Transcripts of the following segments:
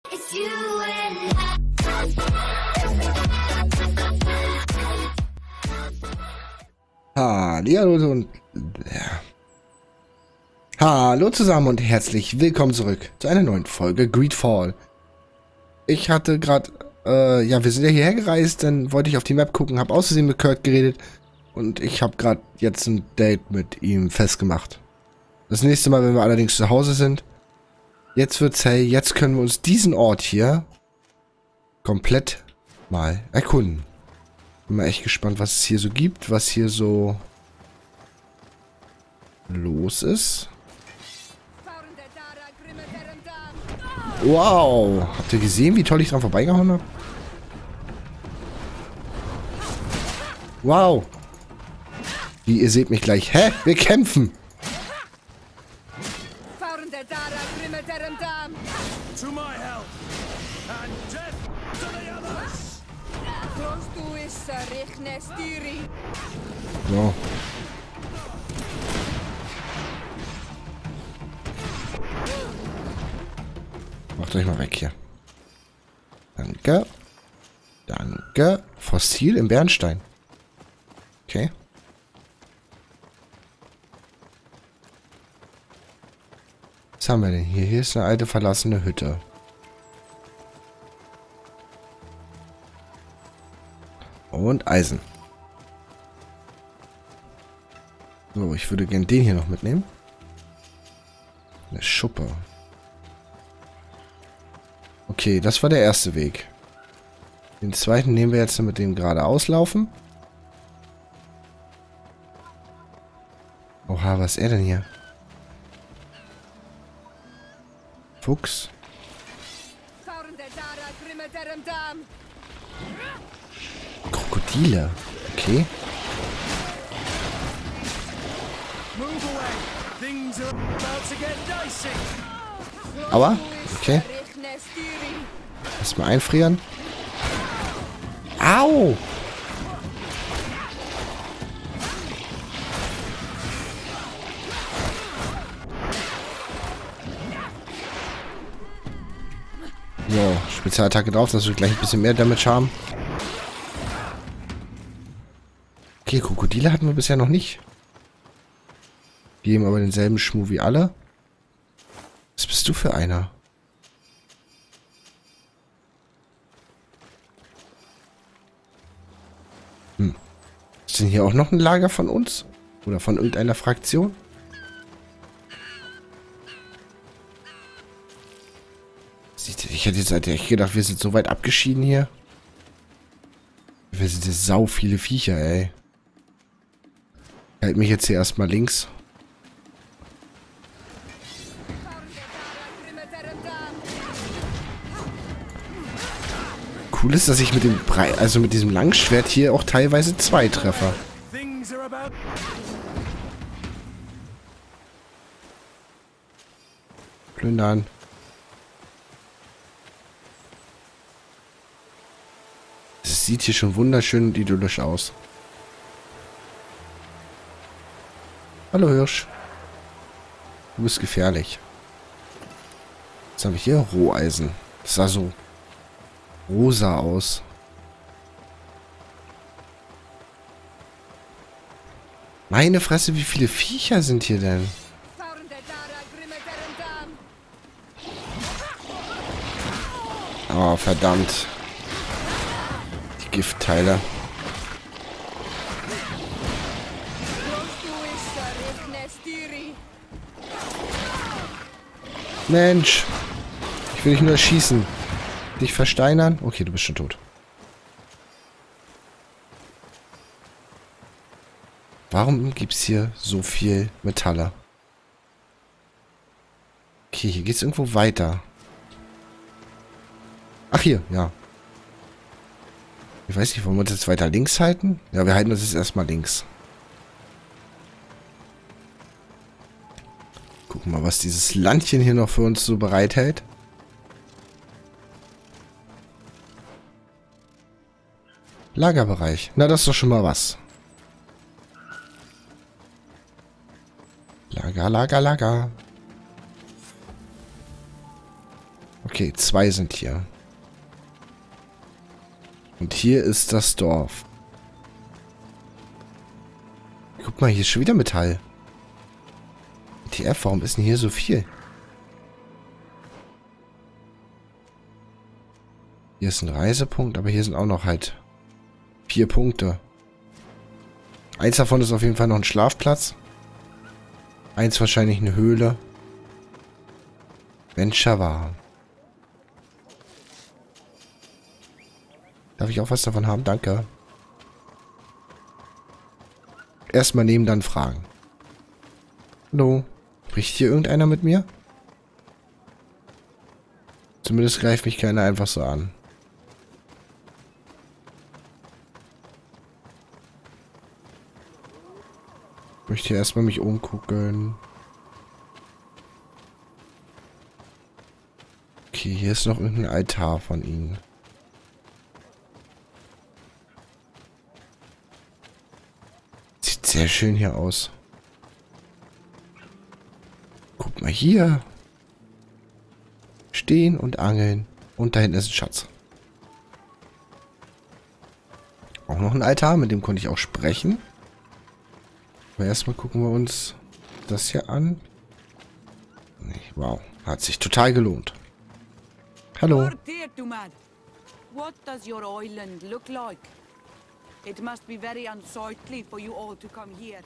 It's you and Hallihallo und hallo zusammen und herzlich willkommen zurück zu einer neuen Folge Greedfall. Ich hatte gerade, ja, wir sind ja hierher gereist, dann wollte ich auf die Map gucken, habe aus Versehen mit Kurt geredet und ich habe gerade jetzt ein Date mit ihm festgemacht. Das nächste Mal, wenn wir allerdings zu Hause sind, jetzt wird's hell, jetzt können wir uns diesen Ort hier komplett mal erkunden. Bin mal echt gespannt, was es hier so gibt, was hier so los ist. Wow! Habt ihr gesehen, wie toll ich dran vorbeigehauen habe? Wow! Wie, ihr seht mich gleich. Hä? Wir kämpfen! To my help, and death to the others! So. Macht euch mal weg hier. Danke. Danke. Fossil im Bernstein. Okay. Was haben wir denn hier? Hier ist eine alte verlassene Hütte. Und Eisen. So, ich würde gern den hier noch mitnehmen. Eine Schuppe. Okay, das war der erste Weg. Den zweiten nehmen wir jetzt mit dem geradeaus laufen. Oha, was ist er denn hier? Fuchs. Krokodile. Okay. Aua. Okay. Erstmal einfrieren. Au! So, Spezialattacke drauf, dass wir gleich ein bisschen mehr Damage haben. Okay, Krokodile hatten wir bisher noch nicht. Die geben aber denselben Schmuh wie alle. Was bist du für einer? Ist denn hier auch noch ein Lager von uns? Oder von irgendeiner Fraktion? Ich hätte jetzt echt gedacht, wir sind so weit abgeschieden hier. Wir sind jetzt sau viele Viecher, ey. Ich halte mich jetzt hier erstmal links. Cool ist, dass ich mit dem mit diesem Langschwert hier auch teilweise 2 treffer. Plündern. Es sieht hier schon wunderschön und idyllisch aus. Hallo Hirsch. Du bist gefährlich. Was habe ich hier? Roheisen. Das sah so rosa aus. Meine Fresse, wie viele Viecher sind hier denn? Oh, verdammt. Die Giftteile. Mensch. Ich will dich nur erschießen. Dich versteinern? Okay, du bist schon tot. Warum gibt es hier so viel Metalle? Okay, hier geht es irgendwo weiter. Ach, hier, ja. Ich weiß nicht, wollen wir uns jetzt weiter links halten? Ja, wir halten uns jetzt erstmal links. Gucken mal, was dieses Landchen hier noch für uns so bereithält. Lagerbereich. Na, das ist doch schon mal was. Lager, Lager, Lager. Okay, 2 sind hier. Und hier ist das Dorf. Guck mal, hier ist schon wieder Metall. TF, warum ist denn hier so viel? Hier ist ein Reisepunkt, aber hier sind auch noch halt 4 Punkte. Eins davon ist auf jeden Fall noch ein Schlafplatz. Eins wahrscheinlich eine Höhle. Venture war. Darf ich auch was davon haben? Danke. Erstmal nehmen, dann fragen. Hallo? Spricht hier irgendeiner mit mir? Zumindest greift mich keiner einfach so an. Ich möchte hier erstmal mich umgucken. Okay, hier ist noch irgendein Altar von ihnen. Sieht sehr schön hier aus. Guck mal hier. Stehen und angeln. Und da hinten ist ein Schatz. Auch noch ein Altar, mit dem konnte ich auch sprechen. Aber erstmal gucken wir uns das hier an. Nee, wow, hat sich total gelohnt. Hallo. Lord Tirtumad, what does your island look like? It must be very unsightly for you all to come here.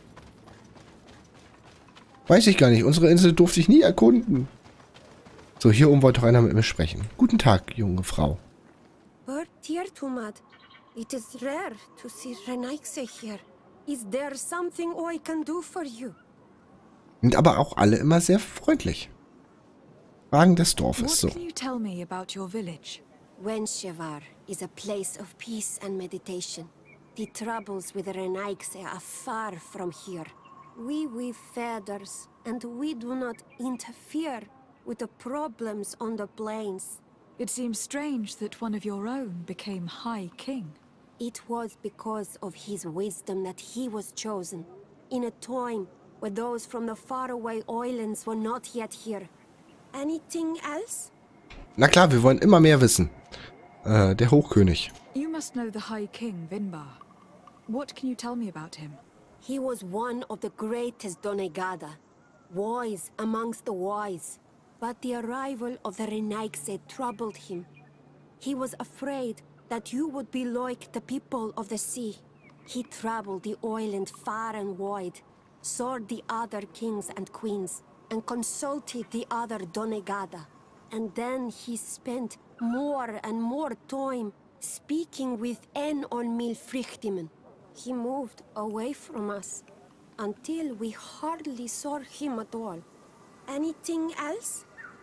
Weiß ich gar nicht. Unsere Insel durfte ich nie erkunden. So, hier oben wollte doch einer mit mir sprechen. Guten Tag, junge Frau. Lord Tirtumad, it is rare to see Renaigse here. Is there something I can do for you? Sind aber auch alle immer sehr freundlich. Fragen des Dorfes, so. What can you tell me about your village? Wenshevar is a place of peace and meditation. The troubles with Renaigse are far from here. We weave feathers, and we do not interfere with the problems on the plains. It seems strange that one of your own became High King. It was because of his wisdom that he was chosen, in a time where those from the faraway islands were not yet here. Anything else? Na klar, wir wollen immer mehr wissen. Der Hochkönig. You must know the High King, Vinbar. What can you tell me about him? He was one of the greatest Donegada, wise amongst the wise. But the arrival of the Renaigse troubled him. He was afraid that you would be like the people of the sea. He traveled the island far and wide, saw the other kings and queens, and consulted the other Donegada. And then he spent more and more time speaking with Enolmil Frichtimen. He moved away from us, until we hardly saw him at all. Anything else?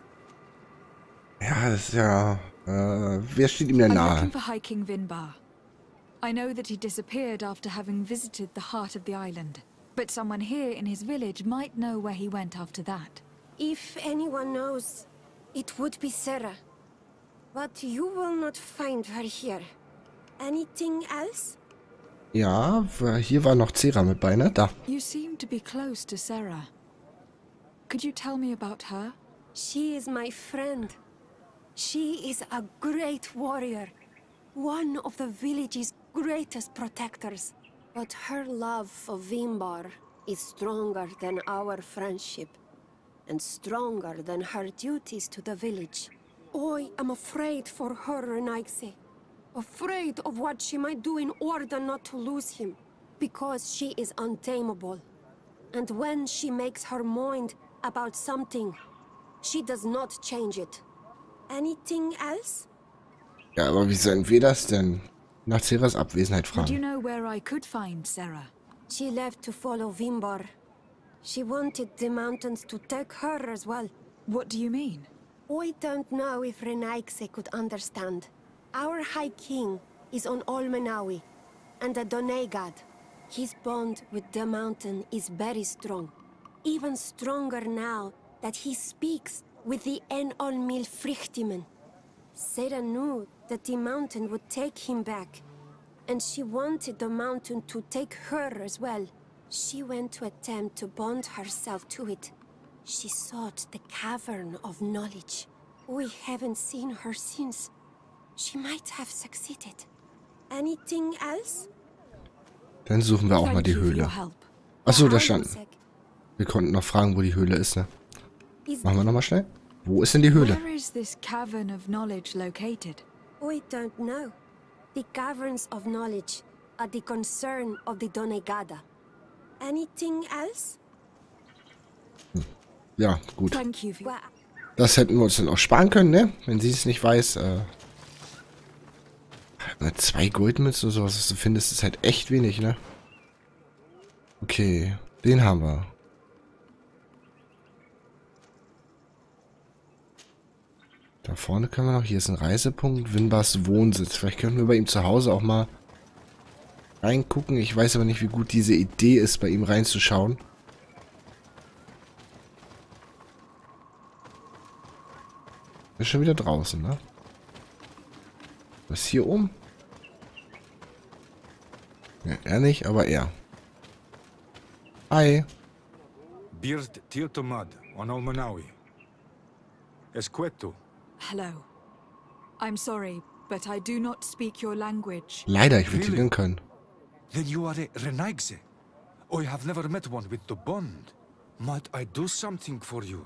Ja, das ist ja... wer steht ihm denn I'm nahe? looking for High King Vinbar. I know that he disappeared after having visited the heart of the island. But someone here in his village might know where he went after that. If anyone knows, it would be Sarah. But you will not find her here. Anything else? Ja, hier war noch Cera mit bei, ne? Da. You seem to be close to Sarah. Could you tell me about her? She is my friend. She is a great warrior. One of the village's greatest protectors. But her love for Vimbar is stronger than our friendship. And stronger than her duties to the village. I am afraid for her, Renaigse. Afraid of what she might do in order not to lose him. Because she is untamable. And when she makes her mind about something, she does not change it. Anything else? Ja, aber wie sollen wir das denn nach Ceras Abwesenheit Would you fragen? know where I could find Sarah? She left to follow Vimbar. She wanted the mountains to take her as well. What do you mean? I don't know if Renaigse could understand. Our High King is on Olmenawi, and a Donegad. His bond with the mountain is very strong. Even stronger now that he speaks with the Enolmil Frichtimen. Sarah knew that the mountain would take him back, and she wanted the mountain to take her as well. She went to attempt to bond herself to it. She sought the cavern of knowledge. We haven't seen her since. She might have succeeded. Anything else? Dann suchen wir auch mal Thank die you for Höhle. your help. Achso, da stand. Isaac, Wir konnten noch fragen, wo die Höhle ist, ne? is Machen wir nochmal schnell. Wo ist denn die Höhle? Where is this cavern of knowledge located? We don't know. The caverns of knowledge are the concern of the Donegada. Anything else? Ja, gut. Thank you for Well, Das hätten wir uns dann auch sparen können, ne? Wenn sie es nicht weiß. 2 Goldmünzen oder sowas, was du findest, ist halt echt wenig, ne? Okay, den haben wir. Da vorne können wir noch, hier ist ein Reisepunkt, Winbars Wohnsitz. Vielleicht könnten wir bei ihm zu Hause auch mal reingucken. Ich weiß aber nicht, wie gut diese Idee ist, bei ihm reinzuschauen. Ist schon wieder draußen, ne? Was ist hier oben? Ja, er nicht, aber er. Hi. Bird Tirtomad on Almanawi. Esqueto. Hello. I'm sorry, but I do not speak your language. Leider, ich würde sie können. Then you are a Renaigse. I have never met one with the bond. Might I do something for you?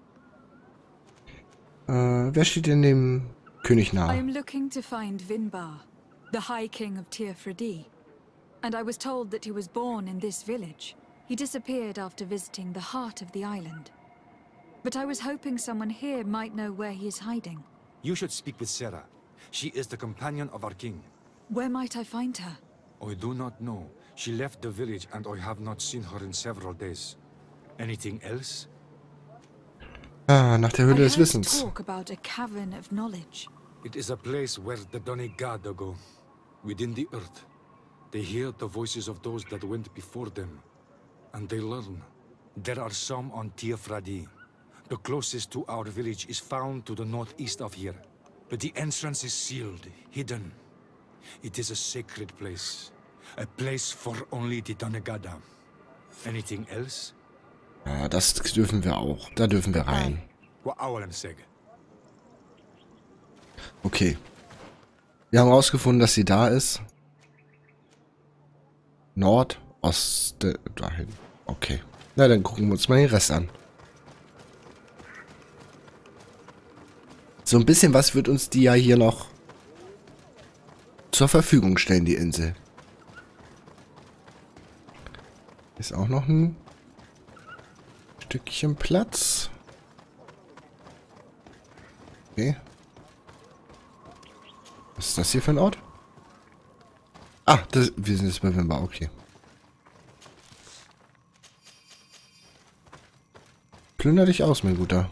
Wer steht denn dem König I nahe? am looking to find Vinbar, the High King of Tir-Fredi. And I was told that he was born in this village. He disappeared after visiting the heart of the island. But I was hoping someone here might know where he is hiding. You should speak with Sarah. She is the companion of our king. Where might I find her? I do not know. She left the village and I have not seen her in several days. Anything else? Ah, nach der Höhle I des heard Wissens. talk about a cavern of knowledge. It is a place where the Donegada go, within the earth. They hear the voices of those that went before them, and they learn. There are some on Tir-Fredi. The closest to our village is found to the northeast of here, but the entrance is sealed, hidden. It is a sacred place, a place for only the Donegada. Anything else? Ja, das dürfen wir auch. Da dürfen wir rein. Wa awalan seg. Okay. Wir haben herausgefunden, dass sie da ist. Nordost, dahin. Okay. Na, dann gucken wir uns mal den Rest an. So ein bisschen was wird uns die ja hier noch zur Verfügung stellen, die Insel. Ist auch noch ein Stückchen Platz. Okay. Was ist das hier für ein Ort? Ah, wir sind jetzt bei Vinbar, okay. Plünder dich aus, mein Guter.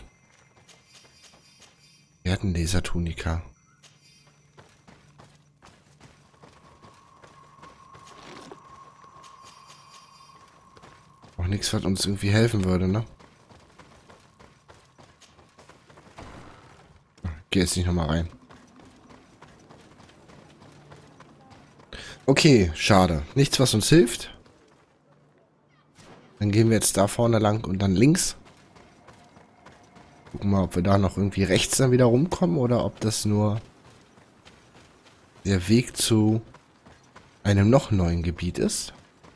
Wir hatten Lasertunika. Auch nichts, was uns irgendwie helfen würde, ne? Geh jetzt nicht nochmal rein. Okay, schade. Nichts, was uns hilft. Dann gehen wir jetzt da vorne lang und dann links. Gucken mal, ob wir da noch irgendwie rechts dann wieder rumkommen oder ob das nur der Weg zu einem noch neuen Gebiet ist.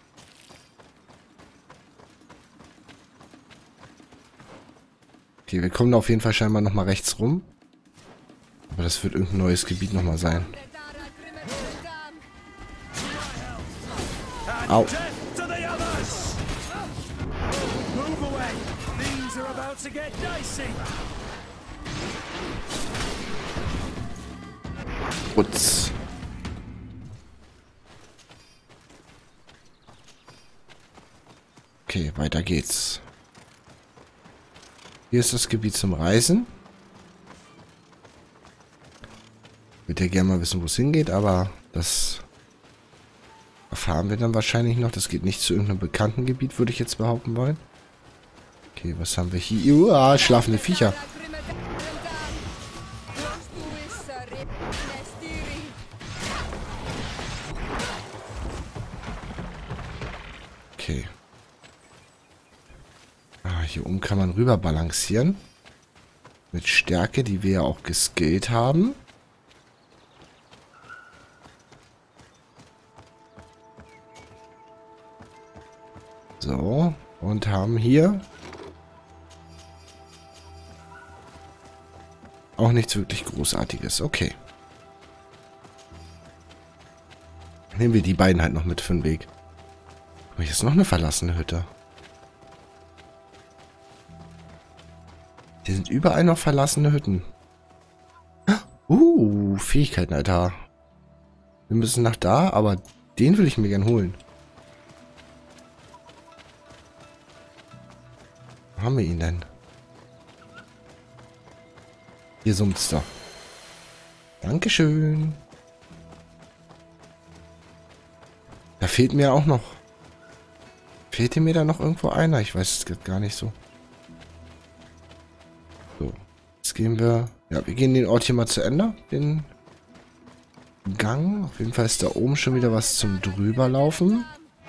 Okay, wir kommen da auf jeden Fall scheinbar nochmal rechts rum. Aber das wird irgendein neues Gebiet nochmal sein. Au. Death to the others! Move away! Things are about to get dicey! Putz. Okay, weiter geht's. Hier ist das Gebiet zum Reisen. Ich würde ja gerne mal wissen, wo es hingeht, aber das erfahren wir dann wahrscheinlich noch. Das geht nicht zu irgendeinem bekannten Gebiet, würde ich jetzt behaupten wollen. Okay, was haben wir hier? Uah, schlafende Viecher. Okay. Ah, hier oben kann man rüber balancieren. Mit Stärke, die wir ja auch geskillt haben. So, und haben hier auch nichts wirklich Großartiges. Okay. Nehmen wir die beiden halt noch mit für den Weg. Aber hier ist noch eine verlassene Hütte. Hier sind überall noch verlassene Hütten. Fähigkeiten, Alter. Wir müssen nach da, aber den will ich mir gern holen. Wo haben wir ihn denn? Hier summt's da. Dankeschön. Da fehlt mir auch noch. Fehlt mir da noch irgendwo einer? Ich weiß es gar nicht so. So. Jetzt gehen wir... Ja, wir gehen den Ort hier mal zu Ende. Den Gang. Auf jeden Fall ist da oben schon wieder was zum Drüberlaufen.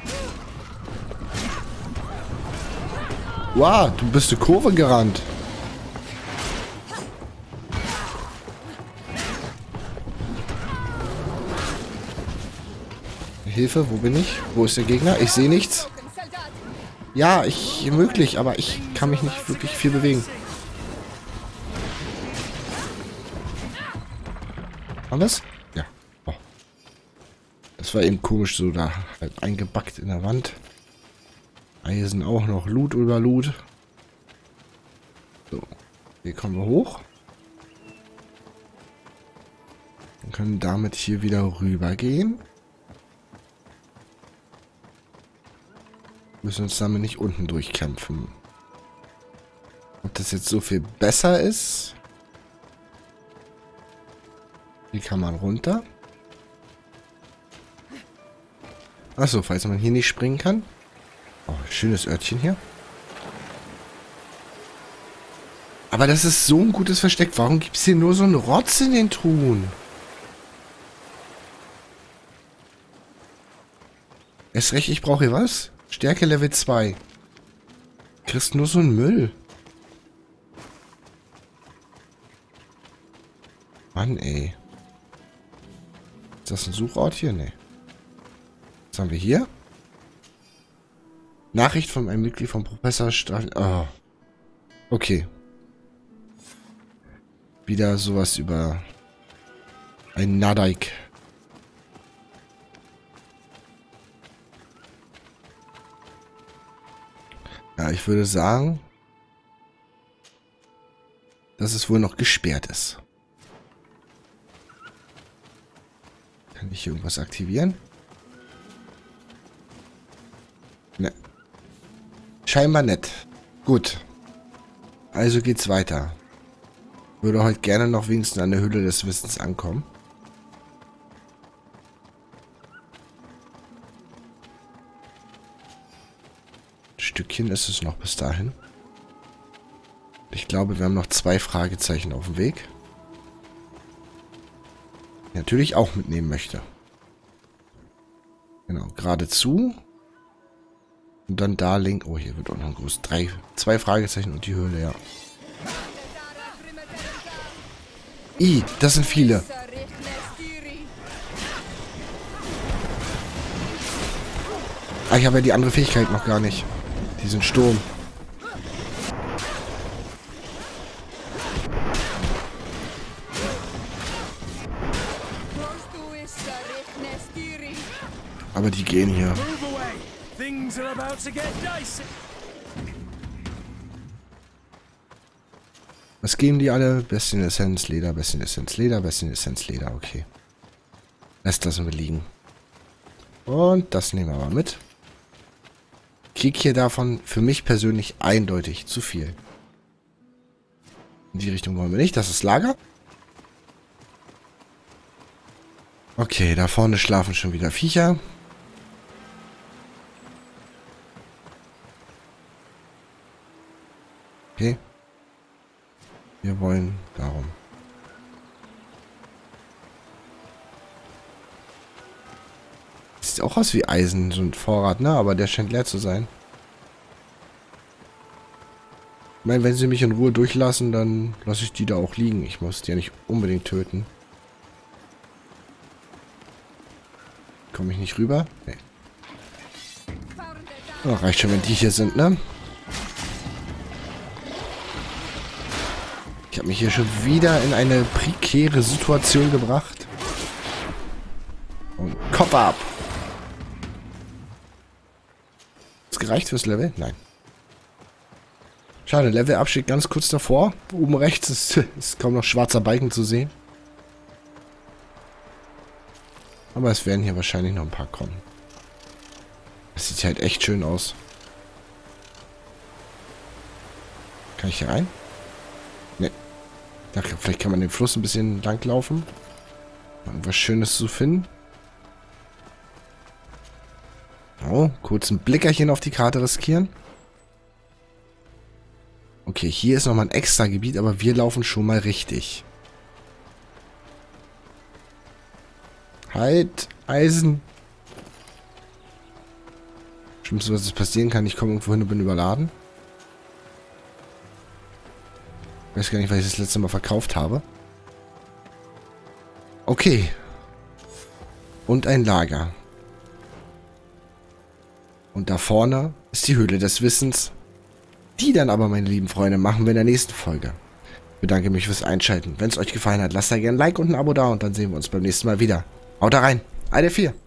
Wow, du bist eine Kurve gerannt. Hilfe, wo bin ich? Wo ist der Gegner? Ich sehe nichts. Ja, möglich, aber ich kann mich nicht wirklich viel bewegen. Haben wir es? Ja. Oh. Das war eben komisch, so da halt eingebackt in der Wand. Eisen auch noch. Loot über Loot. So. Hier kommen wir hoch. Und können damit hier wieder rüber gehen. Müssen uns damit nicht unten durchkämpfen. Ob das jetzt so viel besser ist? Hier kann man runter. Achso, falls man hier nicht springen kann. Oh, schönes Örtchen hier. Aber das ist so ein gutes Versteck. Warum gibt es hier nur so einen Rotz in den Truhen? Erst recht, ich brauche hier was? Stärke Level 2. Kriegst nur so einen Müll. Mann, ey. Ist das ein Suchort hier? Nee. Was haben wir hier? Nachricht von einem Mitglied vom Professor Stahl. Oh. Okay. Wieder sowas über ein Nadaik. Ja, ich würde sagen, dass es wohl noch gesperrt ist. Kann ich hier irgendwas aktivieren? Ne. Scheinbar nicht. Gut. Also geht's weiter. Würde heute gerne noch wenigstens an der Hülle des Wissens ankommen. Ein Stückchen ist es noch bis dahin. Ich glaube, wir haben noch 2 Fragezeichen auf dem Weg. Die ich natürlich auch mitnehmen möchte. Genau, geradezu. Und dann da link. Oh, hier wird auch noch ein groß. 2 Fragezeichen und die Höhle, ja. Das sind viele. Ah, ich habe ja die andere Fähigkeit noch gar nicht. Diesen Sturm. Aber die gehen hier. Was geben die alle? Bisschen Essenz, Leder, bisschen Essenz, Leder, bisschen Essenz, Leder. Okay. Lässt das mal liegen. Und das nehmen wir mal mit. Krieg hier davon für mich persönlich eindeutig zu viel. In die Richtung wollen wir nicht. Das ist Lager. Okay, da vorne schlafen schon wieder Viecher. Okay. Wir wollen darum. Sieht auch aus wie Eisen, so ein Vorrat, ne? Aber der scheint leer zu sein. Ich meine, wenn sie mich in Ruhe durchlassen, dann lasse ich die da auch liegen. Ich muss die ja nicht unbedingt töten. Komme ich nicht rüber? Nee. Oh, reicht schon, wenn die hier sind, ne? Ich habe mich hier schon wieder in eine prekäre Situation gebracht. Und Kopf ab! Ist gereicht fürs Level? Nein. Schade, Level-Up steht ganz kurz davor. Oben rechts ist kaum noch schwarzer Balken zu sehen. Aber es werden hier wahrscheinlich noch ein paar kommen. Das sieht halt echt schön aus. Kann ich hier rein? Ne. Dachte, vielleicht kann man den Fluss ein bisschen lang laufen. Irgendwas Schönes zu finden. Oh, kurz ein Blickerchen auf die Karte riskieren. Okay, hier ist nochmal ein extra Gebiet, aber wir laufen schon mal richtig. Halt, Eisen. Schlimmste, was jetzt passieren kann, ich komme irgendwo hin und bin überladen. Ich weiß gar nicht, was ich das letzte Mal verkauft habe. Okay. Und ein Lager. Und da vorne ist die Höhle des Wissens. Die dann aber, meine lieben Freunde, machen wir in der nächsten Folge. Ich bedanke mich fürs Einschalten. Wenn es euch gefallen hat, lasst da gerne ein Like und ein Abo da und dann sehen wir uns beim nächsten Mal wieder. Haut da rein. Eine 4.